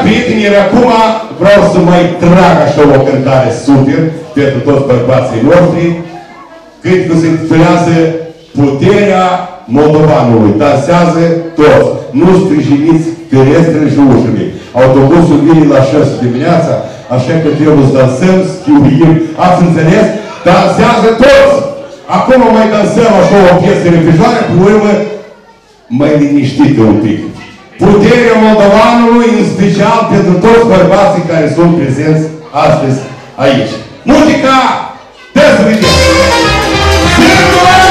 prieteni, iar acum vreau să mai trag așa o cântare super pentru toți bărbații noștri. Cântecul se intitulează Puterea Moldovanului. Dansează toți. Nu sprijiniți ferestrele și ușile. Autobusul vine la 6 dimineața, așa că trebuie să dansăm, schiuim. Ați înțeles? Dansează toți! Acum mai dansăm așa o piesă repijare, pe urmă mai liniștită un pic. Puterea Moldovanului, în special pentru toți bărbații care sunt prezenți astăzi aici. Muzica! Dă să vedem!